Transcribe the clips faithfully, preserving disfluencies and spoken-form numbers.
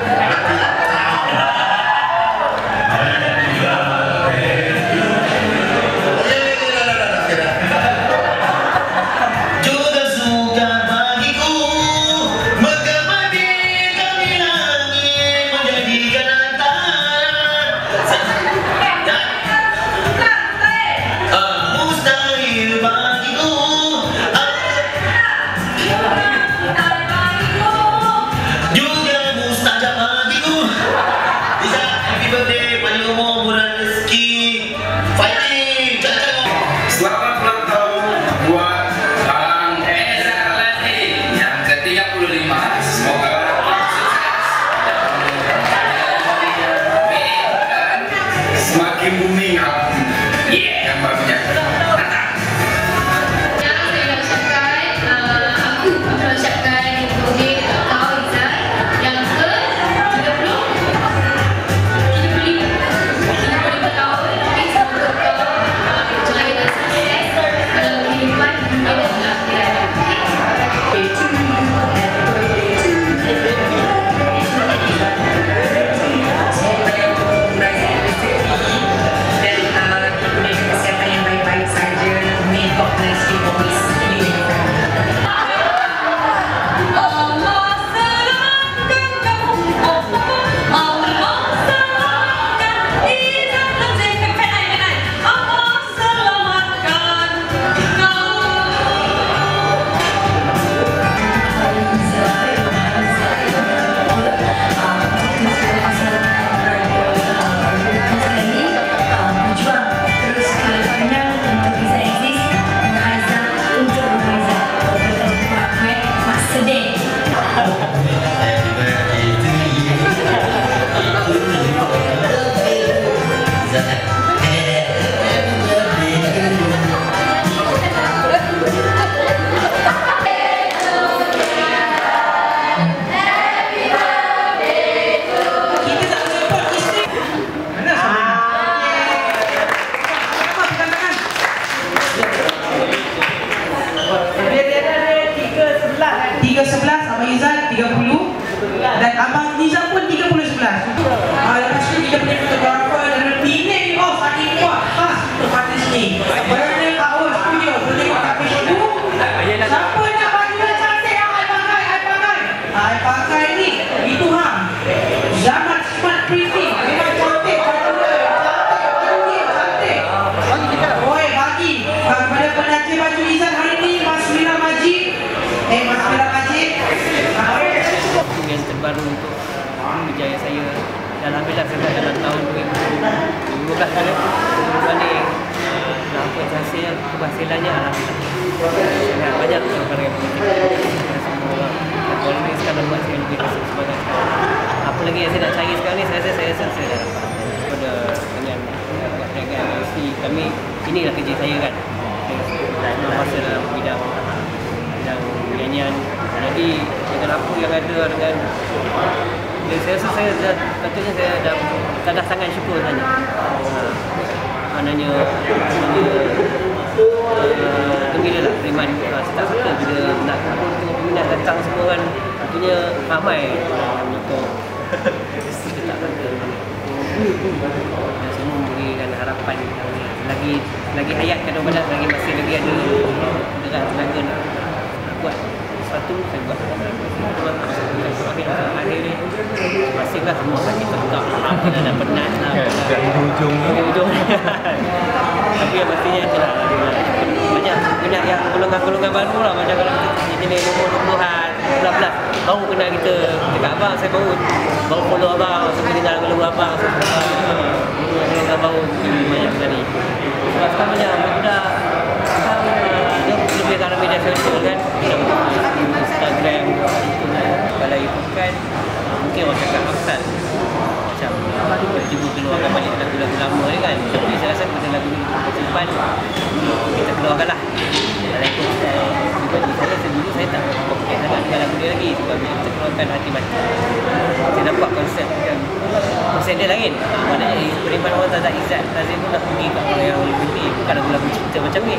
Semakin booming, yeah, nampaknya. tiga sebelas Abang Izat tiga puluh dan Abang Nizam pun tiga puluh sebelas. Ah, lepas tu kita punya fotografer dan pilih ni, oh saking kuat khas untuk parti sini. Berada power studio tengok kat Facebook. Siapa nak baju yang cantik yang I pakai, I pakai. I pakai ni, itu hang. Zaman smart printing, memang cantik baju dia, cantik baju dia, cantik. Bagi kita. Oi, bagi. Kepada penajim baju Izat hari ni, Mas Mira Majid. Eh, Mas Mira Majid. Yang terbaru untuk berjaya saya, dan alhamdulillah saya dalam tahun dua ribu dua belas ni berbanding dapat hasil keberhasilannya alhamdulillah. Saya banyak perkara yang positif. Semua orang ini sekarang buat saya lebih rasa semangat. Apa lagi yang saya nak cari sekarang ni, saya rasa saya rasa saya dah dapat. Pada dengan dengan si kami, inilah kerja saya kan. Saya memang masa dalam bidang bidang nyanyian. Jadi dengan apa yang ada dengan ya, saya rasa saya dah, katanya saya dah, dah, dah sangat syukur sebenarnya. Uh, maknanya maknanya uh, gembira lah Riman. Uh, saya tak sangka bila nak tengok peminat datang semua kan, tentunya ramai yang menyokong. Saya tak sangka. Dan semua memberikan harapan lagi lagi hayat kadang-kadang, lagi masih lagi ada gerak tenaga nak, nak buat satu saya buat akhir ni masihlah semua sakit tegak apa dah penat lah kat hujung hujung tapi yang pastinya itulah banyak banyak yang golongan-golongan baru lah, macam kalau kita jenis umur dua puluhan belas baru kenal kita, dekat abang saya baru baru follow abang, sampai dengar lagu abang, golongan baru banyak sekali. Sebab sekarang banyak budak lebih dalam media sosial kan, Instagram, kalau ikutkan mungkin orang cakap maksad macam cuba keluarkan balik lagu-lagu lama ni kan, tapi saya rasa pada lagu ni simpan kita keluarkan lah. Kalau ikut style pribadi saya, sendiri saya tak fokus sangat dengan lagu dia lagi, sebab bila kita keluarkan hati mati saya nampak konsep kan, konsep dia lain. Maknanya Riman orang tak Izzat Tazim pun nak pergi kat orang yang lebih ni, bukan lagu-lagu cinta macam ni.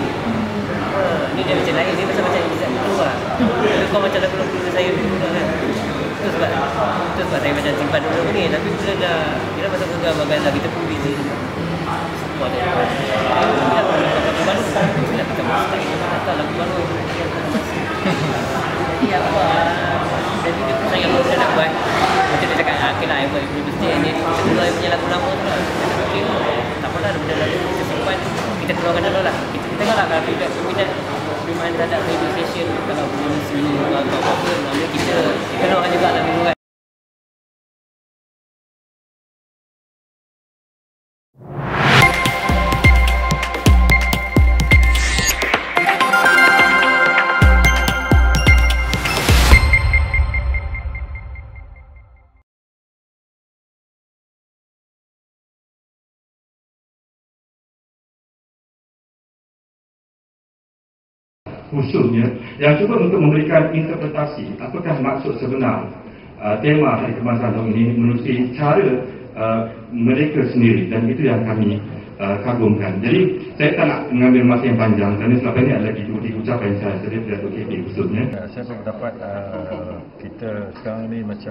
Ni dia macam lain, dia macam macam Izzat keluar. Tapi kau macam lagu-lagu saya dulu kan. Itu sebab itu sebab saya macam simpan dulu ni. Tapi bila dah bila masuk ke bagian dah kita pun busy. Semua ada. Bila lagu baru, bila kita mesti kita lagu baru. Ya apa? Jadi dia pun saya pun nak buat. Macam dia cakap, okey lah, ibu ibu mesti ni kita punya lagu lama tu lah. Okey, tak apalah, benda lagu kita simpan, kita keluarkan dulu lah. Kita kita tengoklah kalau feedback peminat memang terhadap radio station, kalau boleh seminggu atau apa-apa, nanti kita kita keluarkan juga lah minggu kan. Khususnya yang cuba untuk memberikan interpretasi apakah maksud sebenar uh, tema Hari Kebangsaan tahun ini menerusi cara uh, mereka sendiri, dan itu yang kami uh, kagumkan. Jadi saya tak nak mengambil masa yang panjang kerana sebab ini adalah di ucapan saya sendiri dari Datuk K P khususnya. Saya berpendapat uh, kita sekarang ni macam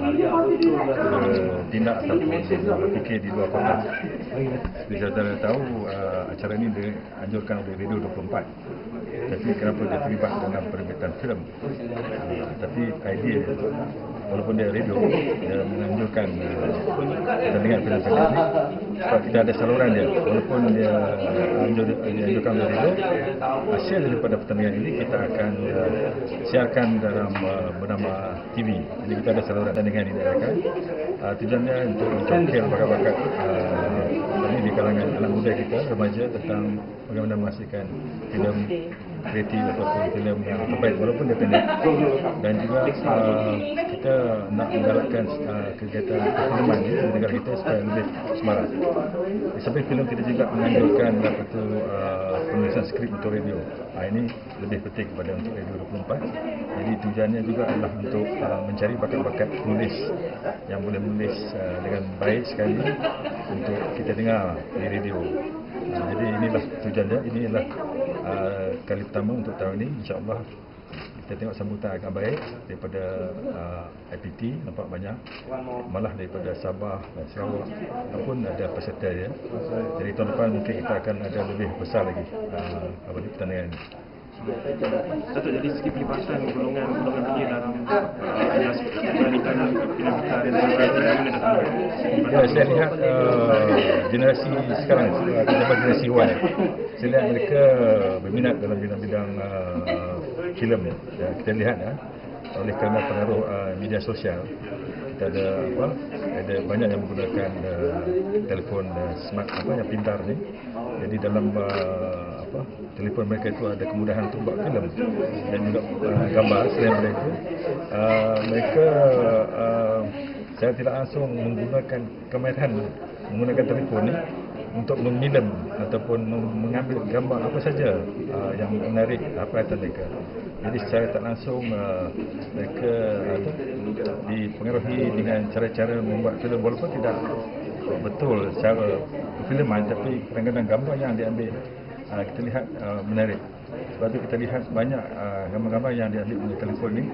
uh, tindak ataupun berfikir di luar kotak. Seperti saudara tahu, uh, acara ini dianjurkan oleh Radio dua puluh empat. Tapi kenapa dia terlibat dengan penerbitan filem? Uh, tapi idea, walaupun dia radio, dia menganjurkan pertandingan uh, filem-filem ini sebab kita ada saluran dia. Walaupun dia anjur, dianjurkan oleh radio, hasil daripada pertandingan ini kita akan uh, siarkan dalam uh, bernama T V. Jadi kita ada saluran pertandingan ini diadakan. Uh, tujuannya untuk mencongkel bakat-bakat uh, ini di kalangan anak muda kita, remaja, tentang bagaimana menghasilkan filem kreatif ataupun filem yang terbaik walaupun dia pendek. Dan juga uh, kita nak menggalakkan uh, kegiatan perfilman di negara kita supaya lebih semarak. Di samping filem kita juga menganjurkan apa tu uh, penulisan skrip untuk radio. Uh, ini lebih penting kepada untuk Radio dua puluh empat. Jadi tujuannya juga adalah untuk uh, mencari bakat-bakat penulis yang boleh menulis uh, dengan baik sekali untuk kita dengar di radio. Uh, jadi inilah tujuannya. Inilah uh, kali pertama untuk tahun ini, insya-Allah kita tengok sambutan agak baik daripada uh, I P T, nampak banyak, malah daripada Sabah dan Sarawak ataupun ada peserta dia. Jadi tahun depan mungkin kita akan ada lebih besar lagi uh, apa ni pertandingan ini. Datuk, jadi segi perlibasan golongan-golongan ini dalam peranikan filem kita dan bagaimana datang? Ya, saya lihat uh, generasi sekarang, kita generasi Y, saya lihat mereka berminat dalam bidang-bidang uh, filem. Ya, kita lihat ya, oleh kerana pengaruh uh, media sosial, kita ada apa? Ada banyak yang menggunakan uh, telefon uh, smart apa yang pintar ni. Jadi dalam uh, apa telefon mereka itu ada kemudahan untuk buat filem dan juga uh, gambar. Selain mereka, uh, mereka uh, saya tidak langsung menggunakan kemahiran menggunakan telefon ni untuk memilem ataupun mengambil gambar apa saja uh, yang menarik perhatian mereka. Jadi secara tak langsung uh, mereka uh, dipengaruhi dengan cara-cara membuat filem walaupun tidak betul secara perfilman, tapi kadang-kadang gambar yang diambil uh, kita lihat uh, menarik. Sebab itu kita lihat banyak uh, gambar-gambar yang diambil oleh telefon ni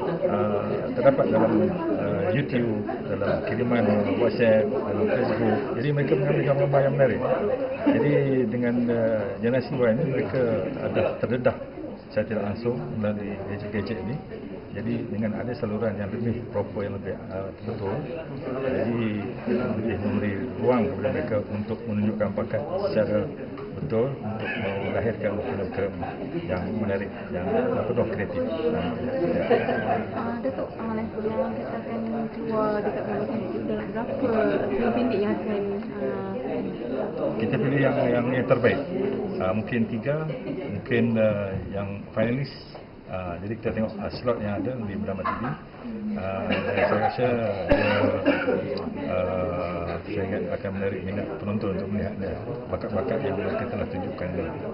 uh, terdapat dalam uh, YouTube, dalam kiriman WhatsApp, dalam Facebook. Jadi mereka mengambil gambar-gambar yang menarik. Jadi dengan uh, generasi Y ini mereka ada terdedah secara tidak langsung melalui gadget-gadget ini. Jadi dengan ada saluran yang lebih proper, yang lebih uh, betul, jadi lebih memberi ruang kepada mereka untuk menunjukkan bakat secara betul untuk melahirkan filem-filem yang menarik, yang penuh kreatif. Ya. Uh, Datuk, uh, level yang kita akan keluar dekat kawasan itu dalam berapa filem pendek yang akan uh, kita pilih yang yang, yang terbaik. Uh, mungkin tiga, mungkin uh, yang finalis. Uh, jadi kita tengok uh, slot yang ada di bernama T V. Uh, saya rasa dia uh, saya ingat akan menarik minat penonton untuk melihat dia, bakat-bakat yang mereka telah tunjukkan.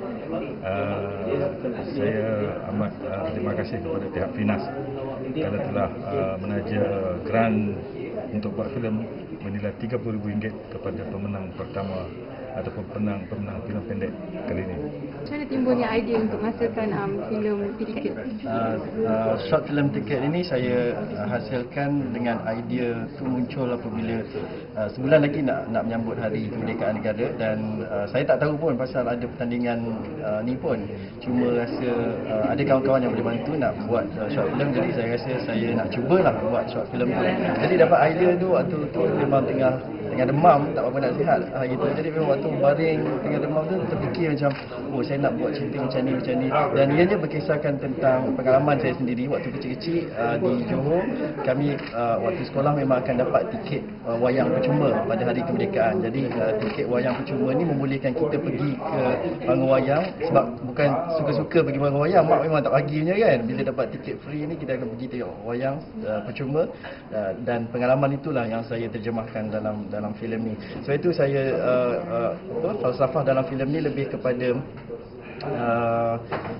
Uh, saya amat uh, terima kasih kepada pihak Finas kerana telah uh, menaja grant untuk buat filem bernilai tiga puluh ribu ringgit kepada pemenang pertama ataupun pemenang-pemenang filem pendek kali ini. Macam mana timbulnya idea untuk menghasilkan um, filem tiket? Uh, uh, short film tiket ini saya uh, hasilkan dengan idea tu muncul apabila uh, sebulan lagi nak nak menyambut Hari Kemerdekaan Negara, dan uh, saya tak tahu pun pasal ada pertandingan uh, ni pun. Cuma rasa uh, ada kawan-kawan yang boleh bantu nak buat uh, short film, jadi saya rasa saya nak cubalah buat short film tu. Jadi dapat idea tu waktu tu memang tengah tengah demam, tak apa nak sihat hari tu. Jadi memang waktu baring tengah demam tu terfikir macam, oh saya nak buat cerita macam ni macam ni, dan ianya berkisahkan tentang pengalaman saya sendiri waktu kecil-kecil uh, di Johor. Kami uh, waktu sekolah memang akan dapat tiket uh, wayang percuma pada Hari Kemerdekaan. Jadi uh, tiket wayang percuma ni membolehkan kita pergi ke panggung wayang, sebab bukan suka-suka pergi panggung wayang, mak memang tak baginya kan. Bila dapat tiket free ni kita akan pergi tengok wayang uh, percuma, uh, dan pengalaman itulah yang saya terjemahkan dalam dalam filem ni. Sebab itu saya uh, uh, apa, falsafah dalam filem ni lebih kepada uh,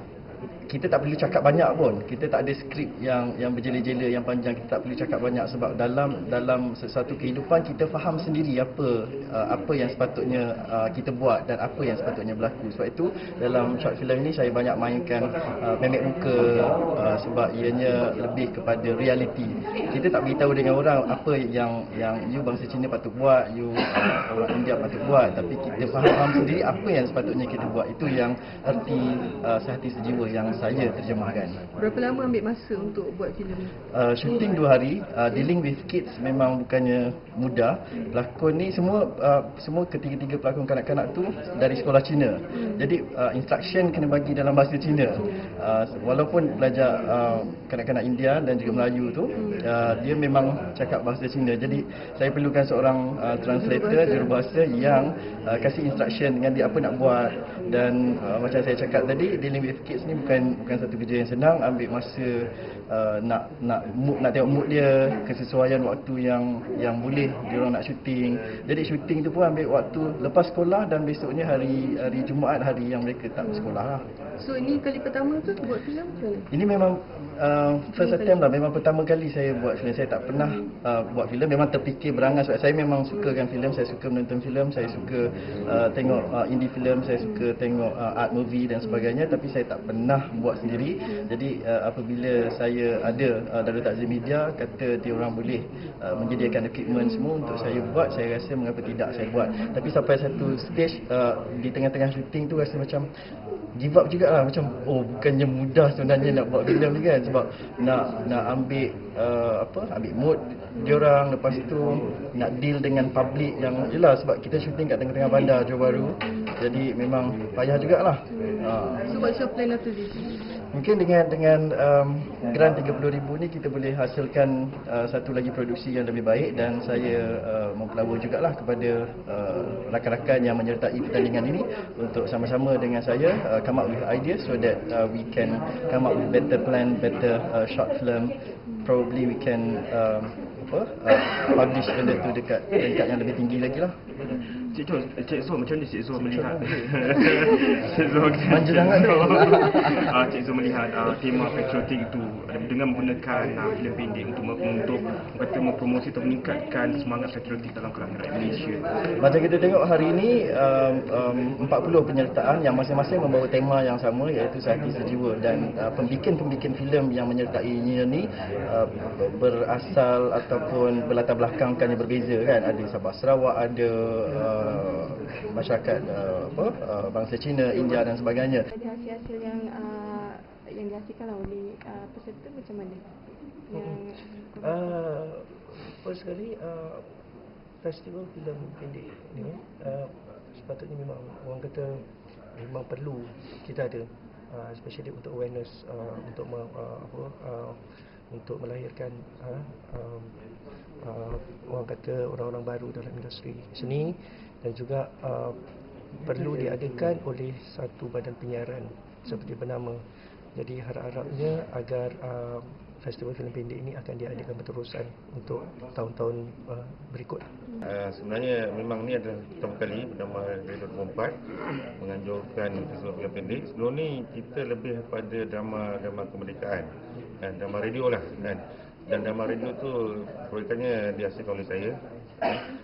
kita tak perlu cakap banyak pun. Kita tak ada skrip yang yang berjela-jela, yang panjang. Kita tak perlu cakap banyak sebab dalam dalam sesuatu kehidupan kita faham sendiri apa uh, apa yang sepatutnya uh, kita buat dan apa yang sepatutnya berlaku. Sebab itu dalam short film ini saya banyak mainkan uh, memek muka uh, sebab ianya lebih kepada realiti. Kita tak beritahu dengan orang apa yang yang you bangsa Cina patut buat, you uh, orang India patut buat, tapi kita faham sendiri apa yang sepatutnya kita buat. Itu yang erti uh, sehati sejiwa yang saya terjemahkan. Berapa lama ambil masa untuk buat filem ni? Uh, shooting dua hari. Uh, dealing with kids memang bukannya mudah. Pelakon ni semua uh, semua ketiga-tiga pelakon kanak-kanak tu dari sekolah Cina. Hmm. Jadi uh, instruction kena bagi dalam bahasa Cina. Uh, walaupun belajar uh, kanak-kanak India dan juga Melayu tu, uh, dia memang cakap bahasa Cina. Jadi saya perlukan seorang uh, translator, jurubahasa yang uh, kasih instruction dengan dia apa nak buat. Dan uh, macam saya cakap tadi, dealing with kids ni bukan bukan satu kerja yang senang. Ambil masa uh, nak nak mood, nak tengok mood dia, kesesuaian waktu yang yang boleh dia orang nak syuting. Jadi syuting tu pun ambil waktu lepas sekolah, dan besoknya hari hari Jumaat, hari yang mereka tak bersekolah lah. So ini kali pertama ke buat filem ke? Ini memang uh, first attempt lah. Memang pertama kali saya buat filem. Saya tak pernah uh, buat filem. Memang terfikir berangan sebab saya memang sukakan filem. Saya suka menonton filem. Saya suka uh, tengok uh, indie filem. Saya suka tengok uh, art movie dan sebagainya. Tapi saya tak pernah buat sendiri. Jadi uh, apabila saya ada uh, Darul Takzim Media kata dia orang boleh uh, menyediakan equipment semua untuk saya buat, saya rasa mengapa tidak saya buat. Tapi sampai satu stage uh, di tengah-tengah syuting tu rasa macam give up jugalah, macam oh bukannya mudah sebenarnya nak buat filem ni kan, sebab nak nak ambil uh, apa ambil mood diorang, lepas tu nak deal dengan public yang jelas sebab kita syuting kat tengah-tengah bandar Johor Bahru. Jadi memang payah jugalah. Uh. So what's your plan after this? Mungkin dengan dengan um, grant tiga puluh ribu ni kita boleh hasilkan uh, satu lagi produksi yang lebih baik, dan saya uh, mempelabur jugalah kepada uh, rakan-rakan yang menyertai pertandingan ini untuk sama-sama dengan saya uh, come up with ideas so that uh, we can come up with better plan, better uh, short film. Probably we can um, apa uh, publish benda tu dekat tingkat yang lebih tinggi lagi lah. Cik Zul, Cik Zul macam mana Cik Zul melihat Cik Zul manja sangat tu. uh, Cik Zul melihat uh, tema patriotik itu dengan menggunakan uh, filem pendek untuk untuk kata mempromosi atau meningkatkan semangat patriotik dalam kalangan rakyat Malaysia. Macam kita tengok hari ini um, um, empat puluh penyertaan yang masing-masing membawa tema yang sama, iaitu Sehati Sejiwa, dan uh, pembikin-pembikin filem yang menyertainya ni uh, berasal ataupun berlatar belakangkan yang berbeza kan. Ada Sabah Sarawak, ada uh, masyarakat uh, apa uh, bangsa Cina, India dan sebagainya. Ada hasil-hasil yang uh, yang dihasilkan oleh uh, peserta macam mana? Yang uh, first sekali uh, festival filem pendek ni uh, sepatutnya memang orang kata memang perlu kita ada, uh, especially untuk awareness, uh, untuk uh, apa uh, untuk melahirkan uh, um, uh, orang kata orang-orang baru dalam industri seni, dan juga uh, perlu diadakan oleh satu badan penyiaran seperti bernama. Jadi harap-harapnya agar uh, festival filem pendek ini akan diadakan berterusan untuk tahun-tahun uh, berikut. Uh, sebenarnya memang ni adalah pertama kali bernama dua ribu empat menganjurkan festival filem pendek. Sebelum ni kita lebih pada drama-drama kemerdekaan dan drama radio lah kan. Dan drama radio tu proyekannya dihasilkan oleh saya.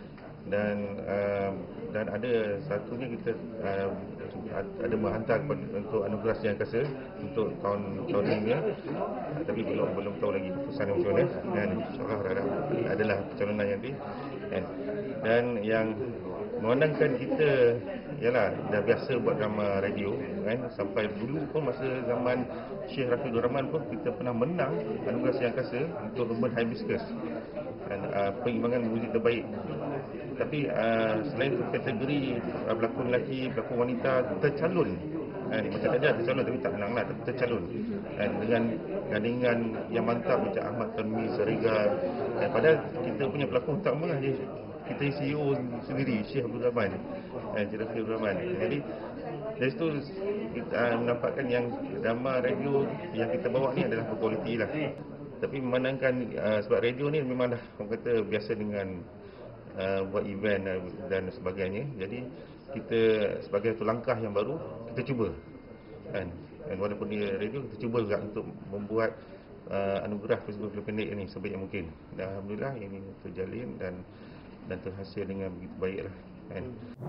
dan uh, dan ada satunya kita uh, ada menghantar untuk anugerah Sdn Angkasa untuk tahun tahun ini, uh, tapi belum belum tahu lagi keputusan macam mana, dan insyaallah harap adalah pencalonan yang di dan, dan yang memandangkan kita ialah dah biasa buat drama radio kan, sampai dulu pun masa zaman Syekh Rafidur Rahman pun kita pernah menang anugerah Sdn Angkasa untuk Urban Hibiscus dan uh, perimbangan muzik terbaik. Tapi uh, selain itu kategori uh, pelakon lelaki, pelakon wanita tercalon kan, macam saja tercalon tapi tak menang lah, tapi tercalon dan dengan gandingan yang mantap macam Ahmad Tanmi, Sariga, dan padahal kita punya pelakon utama je kita C E O sendiri, Syekh Abdul Rahman, eh, Syekh Abdul Rahman. Jadi dari situ kita uh, menampakkan yang drama radio yang kita bawa ni adalah berkualiti lah. Tapi memandangkan uh, sebab radio ni memang dah orang kata biasa dengan uh, buat event uh, dan sebagainya. Jadi kita sebagai satu langkah yang baru kita cuba kan. Dan walaupun dia radio, kita cuba juga untuk membuat uh, anugerah Facebook filem pendek ini sebaik mungkin. Dan alhamdulillah ini terjalin dan dan terhasil dengan begitu baiklah kan.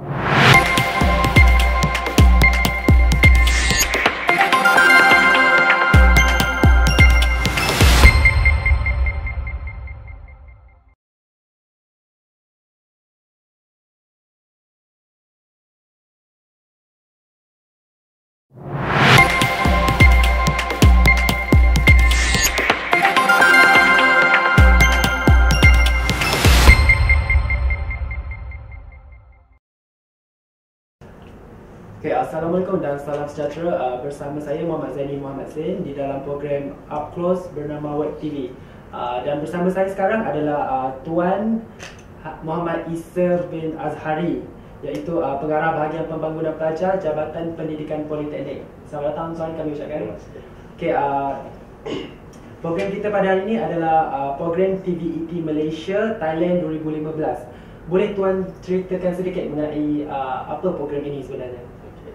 Okay, Assalamualaikum dan salam sejahtera. Uh, bersama saya Muhammad Zaini Muhammad Zain di dalam program Up Close bernama Web T V. Uh, dan bersama saya sekarang adalah uh, Tuan Muhammad Isa bin Azhari, iaitu uh, Pengarah Bahagian Pembangunan Pelajar Jabatan Pendidikan Politeknik. Selamat datang Tuan, kami ucapkan. Okay, uh, program kita pada hari ini adalah uh, program T V E T Malaysia Thailand dua ribu lima belas. Boleh Tuan ceritakan sedikit mengenai uh, apa program ini sebenarnya?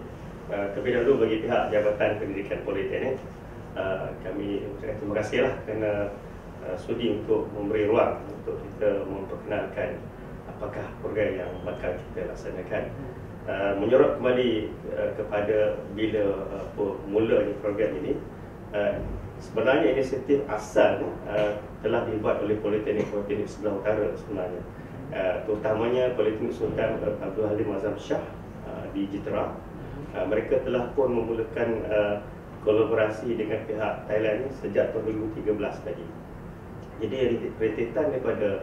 Uh, terlebih dahulu bagi pihak Jabatan Pendidikan Politeknik, uh, kami ucapkan terima kasihlah kerana uh, sudi untuk memberi ruang untuk kita memperkenalkan apakah program yang bakal kita laksanakan. Uh, menyorot kembali uh, kepada bila uh, mulanya program ini, uh, sebenarnya inisiatif asal uh, telah dibuat oleh Politeknik Politeknik Sebelah Utara sebenarnya, uh, terutamanya Politeknik Sultan Abdul Halim Azam Shah uh, di Jitera. Uh, mereka telah pun memulakan uh, kolaborasi dengan pihak Thailand ni sejak tahun dua ribu tiga belas tadi. Jadi rentetan daripada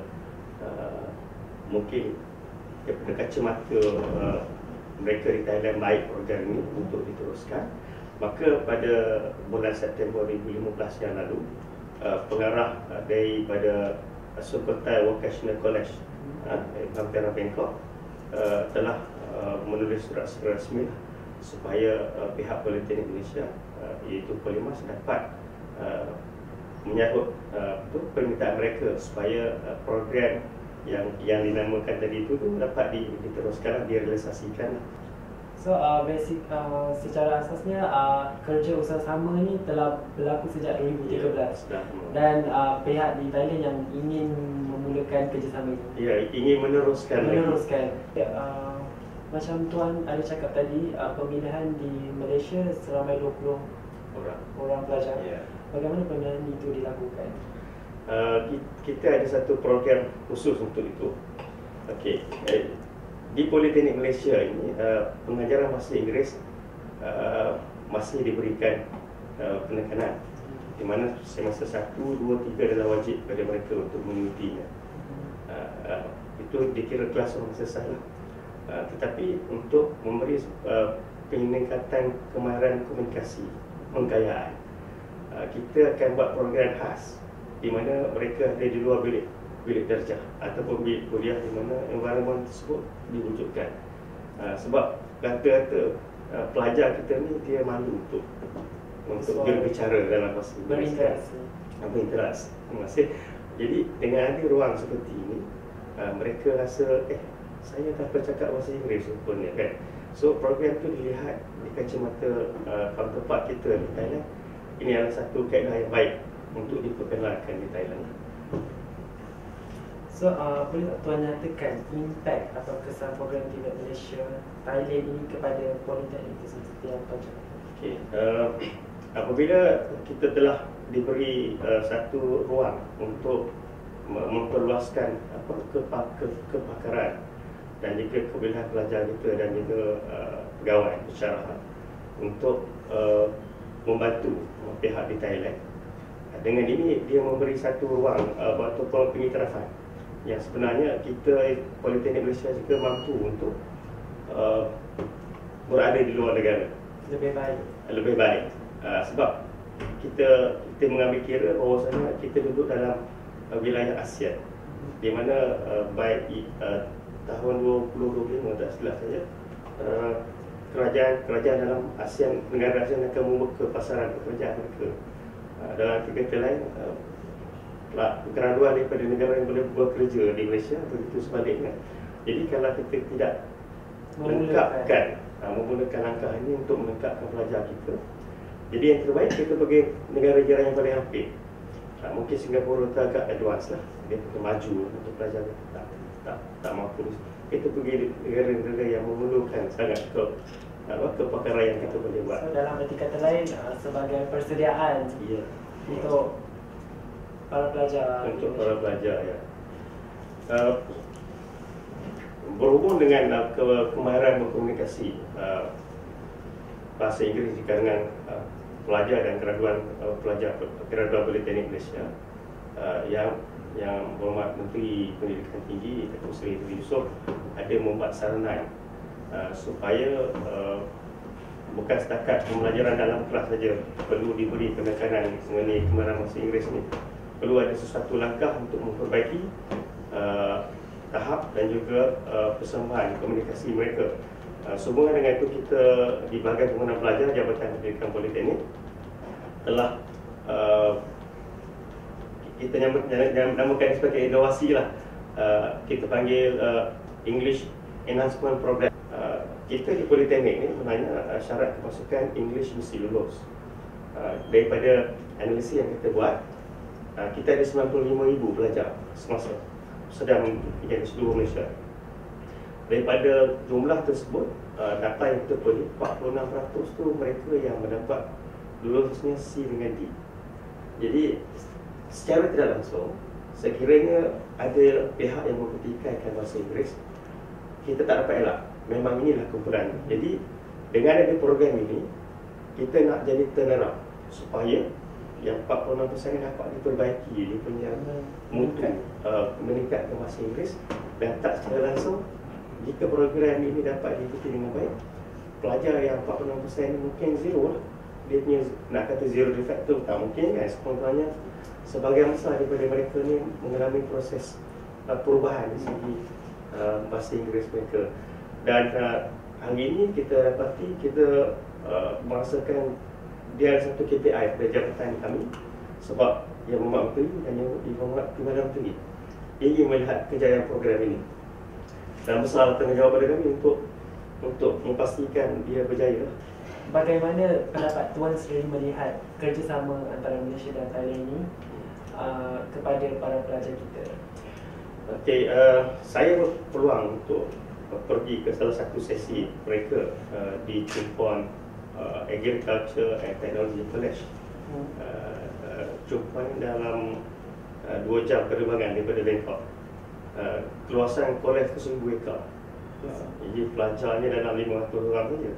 uh, mungkin daripada kacamata uh, mereka di Thailand baik program ini untuk diteruskan, maka pada bulan September dua ribu lima belas yang lalu, uh, pengarah uh, daripada uh, Sukhothai Vocational College uh, Ampera Bangkok uh, telah uh, menulis surat rasmi supaya uh, pihak Politeknik Malaysia uh, iaitu Polimas dapat uh, menyahut uh, tu, permintaan mereka supaya uh, program yang yang dinamakan tadi itu tu dapat diteruskan, direalisasikan. So uh, basic uh, secara asasnya uh, kerja usaha-sama ni telah berlaku sejak dua ribu tiga belas, ya, dan uh, pihak di Thailand yang ingin memulakan kerjasama ini. Ya, ingin meneruskan. Meneruskan. Ya, uh, macam Tuan ada cakap tadi, uh, pemilihan di Malaysia seramai dua puluh orang, orang pelajar. Ya. Bagaimana pemilihan itu dilakukan? Uh, kita ada satu program khusus untuk itu. Okey, eh, di Politeknik Malaysia ini uh, pengajaran bahasa Inggeris uh, masih diberikan uh, penekanan, di mana semester satu, dua, tiga adalah wajib bagi mereka untuk mengikutinya. Uh, uh, itu dikira kelas orang selesai lah. Uh, tetapi untuk memberi uh, peningkatan kemahiran komunikasi, penggayaan, uh, kita akan buat program khas di mana mereka ada di luar bilik bilik darjah ataupun bilik kuliah, di mana environment tersebut diwujudkan. Uh, sebab kata-kata uh, pelajar kita ni dia malu untuk untuk so, berbicara dalam bahasa Inggeris, berinteraksi. Berinteraksi. Terima kasih. Jadi dengan ada ruang seperti ini, uh, mereka rasa eh saya tak bercakap bahasa Inggeris rupanya kan. So program tu dilihat di kacamata uh, counterpart kita di Thailand. Ini adalah satu kaedah yang baik untuk diperkenalkan di Thailand. So, uh, boleh tak Tuan nyatakan impact atau kesan program Tibet Malaysia Thailand ini kepada politeknik itu seperti yang Tuan cakap? Okay. Uh, apabila kita telah diberi uh, satu ruang untuk memperluaskan apa kepa, ke, kepakaran dan juga kebolehan pelajar kita dan juga uh, pegawai secara untuk uh, membantu pihak di Thailand. Dengan ini dia memberi satu ruang uh, ataupun pengiktirafan yang sebenarnya kita Politeknik Malaysia juga mampu untuk uh, berada di luar negara. Lebih baik. Lebih baik. Uh, sebab kita kita mengambil kira bahawasanya kita duduk dalam uh, wilayah ASEAN, di mana uh, baik uh, tahun dua ribu dua puluh lima tak silap saya, uh, kerajaan kerajaan dalam ASEAN, negara ASEAN akan membuka pasaran pekerjaan mereka. Uh, dalam arti kata lain, uh, keraduan daripada negara yang boleh bekerja di Malaysia, begitu sebaliknya. Jadi kalau kita tidak melengkapkan, uh, menggunakan langkah ini untuk melengkapkan pelajar kita, jadi yang terbaik kita pergi negara jiran yang paling hampir. Uh, mungkin Singapura tu agak advance lah, dia pergi maju untuk pelajar kita tak, tak, tak mampu. Kita pergi negara-negara yang memerlukan sangat ke apa kepakaran yang kita boleh buat. So, dalam arti kata lain, uh, sebagai persediaan yeah. untuk para pelajar. Untuk para pelajar, ya. Uh, berhubung dengan uh, ke kemahiran berkomunikasi uh, bahasa Inggeris di kalangan uh, pelajar dan graduan uh, pelajar graduan Politeknik Malaysia, uh, yang yang Berhormat Menteri Pendidikan Tinggi Datuk Seri Dwi Yusof ada membuat saranan uh, supaya uh, bukan setakat pembelajaran dalam kelas saja perlu diberi penekanan mengenai kemahiran bahasa Inggeris ini. Perlu ada sesuatu langkah untuk memperbaiki uh, tahap dan juga uh, persembahan komunikasi mereka. Uh, sehubungan dengan itu, kita di bahagian pengguna pelajar Jabatan Pendidikan Politeknik telah uh, kita nyambut, namakan sebagai inovasi lah. Uh, kita panggil uh, English Enhancement Program. Uh, kita di Politeknik ni sebenarnya uh, syarat kemasukan English mesti lulus. Uh, daripada analisis yang kita buat, Uh, kita ada sembilan puluh lima ribu pelajar semasa sedang menjadi seluruh Malaysia. Daripada jumlah tersebut, uh, data yang kita peroleh, empat puluh enam peratus tu mereka yang mendapat lulusnya C dengan D. Jadi secara tidak langsung, sekiranya ada pihak yang mempertikaikan bahasa Inggeris, kita tak dapat elak. Memang inilah kumpulan. Jadi dengan ada program ini, kita nak jadi turnaround supaya yang empat puluh enam peratus dapat diperbaiki dia punya mutu uh, meningkatkan bahasa Inggeris, dan tak secara langsung jika program ini dapat diikuti dengan baik, pelajar yang empat puluh enam peratus ini mungkin zero lah. Dia punya nak kata zero de facto tak mungkin kan, spontannya sebagian besar daripada mereka ni mengalami proses uh, perubahan di segi uh, bahasa Inggeris mereka. Dan uh, hari ini kita dapati kita uh, merasakan dia ada satu K P I pada jabatan kami, sebab Yang Berhormat Menteri dan Yang Berhormat Perdana Menteri ingin melihat kejayaan program ini, dan besar tanggungjawab pada kami untuk untuk memastikan dia berjaya. Bagaimana pendapat Tuan sendiri melihat kerjasama antara Malaysia dan Thailand ini uh, kepada para pelajar kita? Okey, uh, saya berpeluang untuk pergi ke salah satu sesi mereka uh, di Chumphon Uh, Agriculture and Technology College. hmm. uh, uh, Jumpa dalam uh, dua jam penerbangan daripada Bangkok. uh, Keluasan kolej ke seribu ekar. uh, Jadi pelajarnya dalam lima ratus orang saja.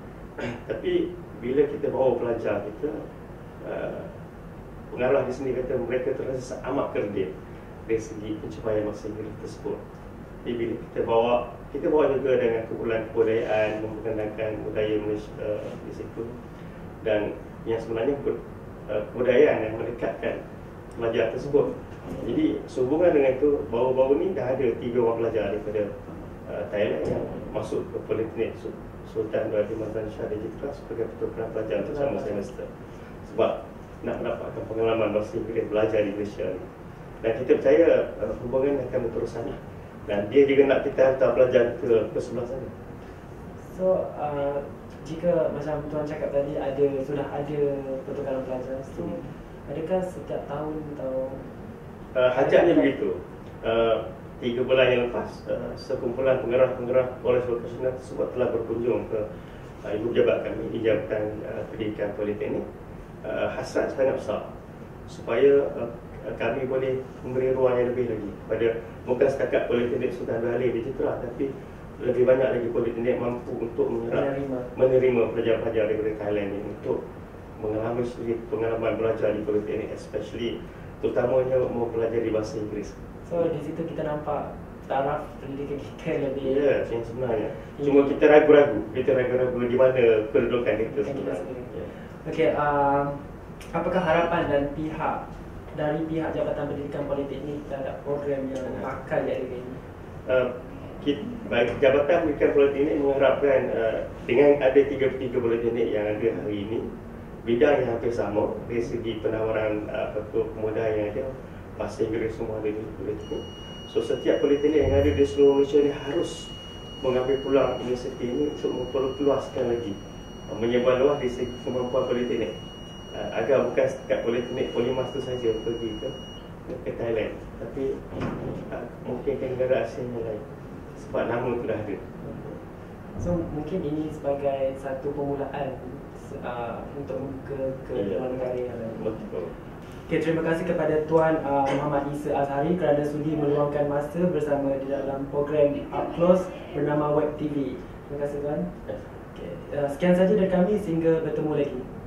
Tapi bila kita bawa pelajar kita, uh, pengarah di sini kata mereka terasa amat kerdil dari segi pencapaian bahasa Inggeris tersebut. Jadi bila kita bawa Kita bawa juga dengan kumpulan kebudayaan, memperkenalkan budaya Malaysia uh, di situ, dan yang sebenarnya uh, kebudayaan yang mendekatkan pelajar tersebut. Jadi sehubungan dengan itu, baru-baru ni dah ada tiga orang pelajar daripada uh, Thailand yang masuk ke Politeknik Sultan Abdul Razak Shah Digital sebagai pertukaran pelajar untuk selama semester. Sebab nak mendapatkan pengalaman bahasa Inggeris belajar di Malaysia ni. Dan kita percaya uh, hubungan akan berterusan lah. Dan dia juga nak kita hantar pelajar ke, ke sebelah sana. So, uh, jika macam Tuan cakap tadi ada sudah ada pertukaran pelajar, so hmm. adakah setiap tahun atau uh, hajatnya begitu. uh, tiga bulan yang lepas, uh, sekumpulan pengarah-pengarah kolej vokasional tersebut telah berkunjung ke uh, ibu pejabat kami di Jabatan uh, Pendidikan Politeknik. Uh, hasrat sangat besar supaya uh, kami boleh memberi ruang yang lebih lagi pada, bukan setakat politeknik sudah beralih digital, tapi lebih banyak lagi politeknik mampu untuk menyerap, menerima, menerima pelajar-pelajar daripada Thailand ini untuk mengalami sedikit pengalaman belajar di politeknik, especially terutamanya mau belajar di bahasa Inggeris. So di situ kita nampak taraf pendidikan kita lebih. Ya, yes, yang sebenarnya. Cuma kita ragu-ragu, kita ragu-ragu di mana kedudukan kita sebenarnya. Ya. Okey, um, apakah harapan dan pihak dari pihak Jabatan Pendidikan Politeknik terhadap program yang akan diadakan ini? Uh, kita, bagi Jabatan Pendidikan Politeknik mengharapkan uh, dengan ada tiga puluh tiga politeknik yang ada hari ini, bidang yang hampir sama dari segi penawaran uh, pemuda yang ada, bahasa Inggeris semua ada di politeknik. So setiap politeknik yang ada di seluruh Malaysia ni harus mengambil peluang inisiatif ini untuk memperluaskan lagi, uh, menyebar luas di segi kemampuan politeknik, uh, agar bukan setakat politeknik Polimas tu saja pergi ke ke Thailand, tapi uh, mungkin ke negara Asia yang lain sebab nama sudah ada. So mungkin ini sebagai satu permulaan uh, untuk ke ke yeah. luar negara yang lain. Betul. Okay, terima kasih kepada Tuan uh, Muhammad Isa Azhari kerana sudi meluangkan masa bersama di dalam program Up Close bernama Web T V. Terima kasih Tuan. Okay. Uh, sekian saja dari kami, sehingga bertemu lagi.